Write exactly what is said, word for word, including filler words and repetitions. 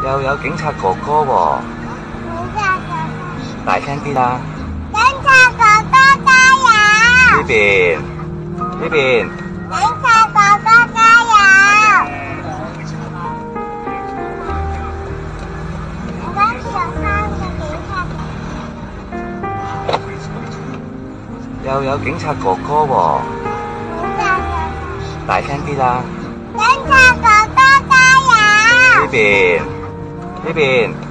又有警察哥哥喎， 警察哥哥， 大聲啲啦！ 警察哥哥加油！ 呢邊呢邊， 警察哥哥加油！我嗰次有三個警察， 又有警察哥哥喎， 警察哥哥， 大聲啲啦！ 警察哥哥加油！ 呢邊呢邊。